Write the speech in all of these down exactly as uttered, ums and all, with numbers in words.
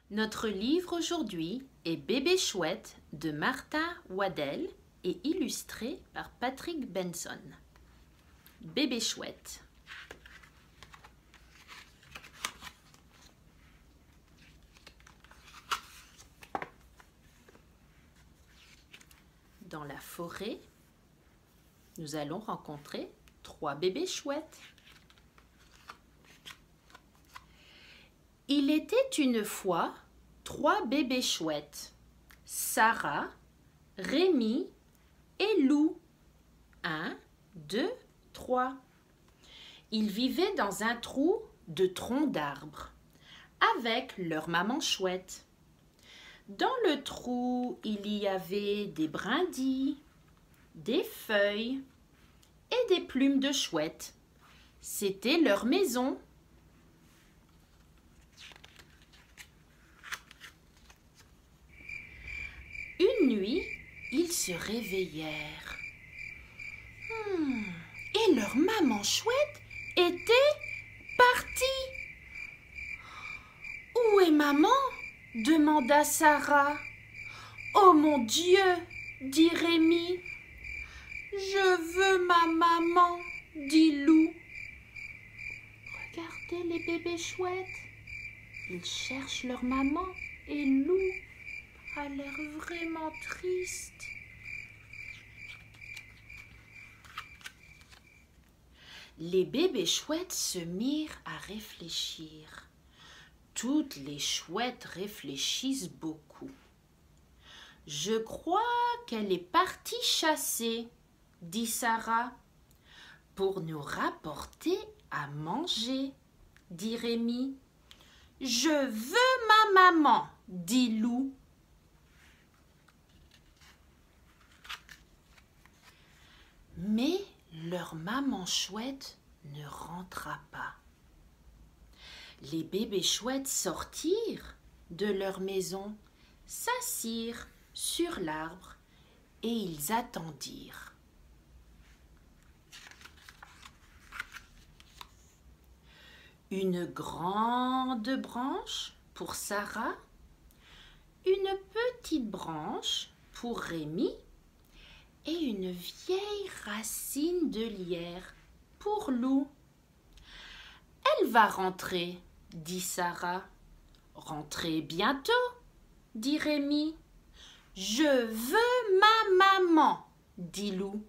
Notre livre aujourd'hui est Bébé chouette de Martin Waddell et illustré par Patrick Benson. Bébé chouette. Dans la forêt, nous allons rencontrer trois bébés chouettes. Il était une fois trois bébés chouettes, Sarah, Rémi et Lou. Un, deux, trois. Ils vivaient dans un trou de troncs d'arbres avec leur maman chouette. Dans le trou, il y avait des brindilles, des feuilles et des plumes de chouette. C'était leur maison. Une nuit, ils se réveillèrent. Hmm, et leur maman chouette était partie. « Où est maman ?» demanda Sarah. « Oh mon Dieu !» dit Rémi. « Je veux ma maman !» dit Lou. Regardez les bébés chouettes. Ils cherchent leur maman et Lou a l'air vraiment triste. Les bébés chouettes se mirent à réfléchir. Toutes les chouettes réfléchissent beaucoup. « Je crois qu'elle est partie chasser, » dit Sarah. « Pour nous rapporter à manger, » dit Rémi. « Je veux ma maman, » dit Lou. Mais leur maman chouette ne rentra pas. Les bébés chouettes sortirent de leur maison, s'assirent sur l'arbre et ils attendirent. Une grande branche pour Sarah, une petite branche pour Rémi et une vieille racine de lierre pour Lou. « Elle va rentrer, » dit Sarah. « Rentrer bientôt, » dit Rémi. « Je veux ma maman, » dit Lou.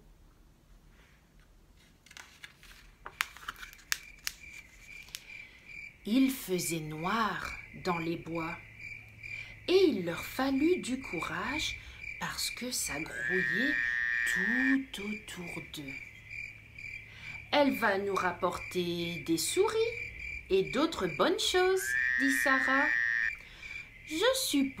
Il faisait noir dans les bois et il leur fallut du courage parce que ça grouillait tout autour d'eux. « Elle va nous rapporter des souris et d'autres bonnes choses, » dit Sarah. « Je suppose, »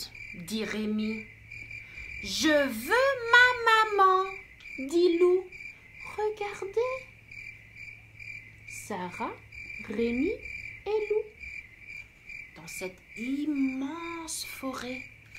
dit Rémi. « Je veux ma maman, » dit Lou. « Regardez !» Sarah, Rémi et Lou dans cette immense forêt.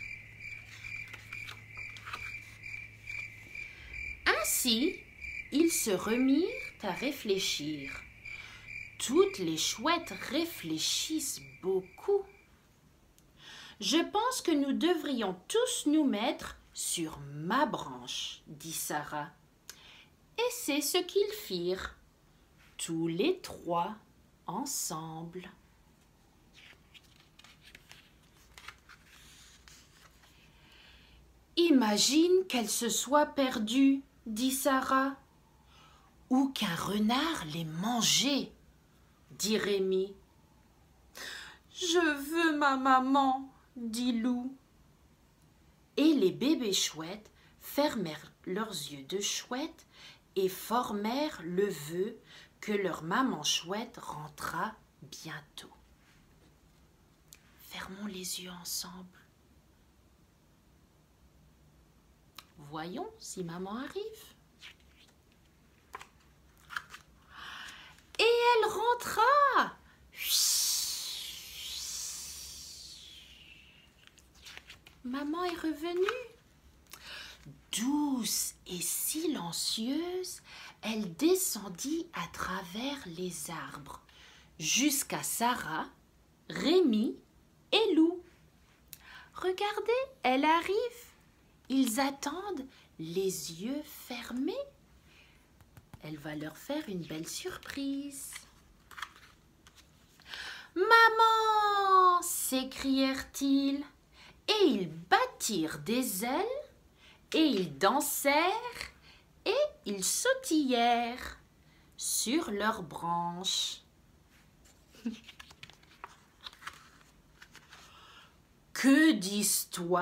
Ainsi, ils se remirent à réfléchir. Toutes les chouettes réfléchissent beaucoup. « Je pense que nous devrions tous nous mettre sur ma branche, » dit Sarah. Et c'est ce qu'ils firent, tous les trois ensemble. « Imagine qu'elle se soit perdue, » dit Sarah. « Ou qu'un renard l'ait mangée, » dit Rémi. « Je veux ma maman, » dit Lou. Et les bébés chouettes fermèrent leurs yeux de chouette et formèrent le vœu que leur maman chouette rentrera bientôt. Fermons les yeux ensemble. Voyons si maman arrive. Et elle rentra. Maman est revenue. Douce et silencieuse, elle descendit à travers les arbres jusqu'à Sarah, Rémi et Lou. Regardez, elle arrive. Ils attendent les yeux fermés. Elle va leur faire une belle surprise. « Maman !» s'écrièrent-ils. Et ils battirent des ailes, et ils dansèrent, et ils sautillèrent sur leurs branches. « Que d'histoires !»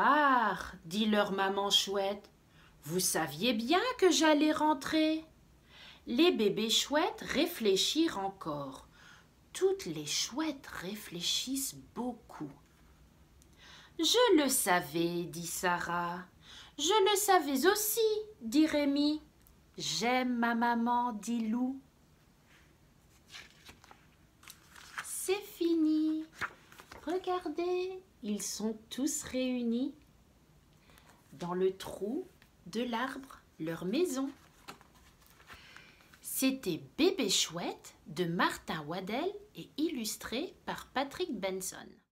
dit leur maman chouette. « Vous saviez bien que j'allais rentrer ?» Les bébés chouettes réfléchirent encore. Toutes les chouettes réfléchissent beaucoup. « Je le savais, dit Sarah. « Je le savais aussi, dit Rémi. « J'aime ma maman, dit Lou. » C'est fini. Regardez, ils sont tous réunis dans le trou de l'arbre, leur maison. C'était Bébé Chouette de Martin Waddell et illustré par Patrick Benson.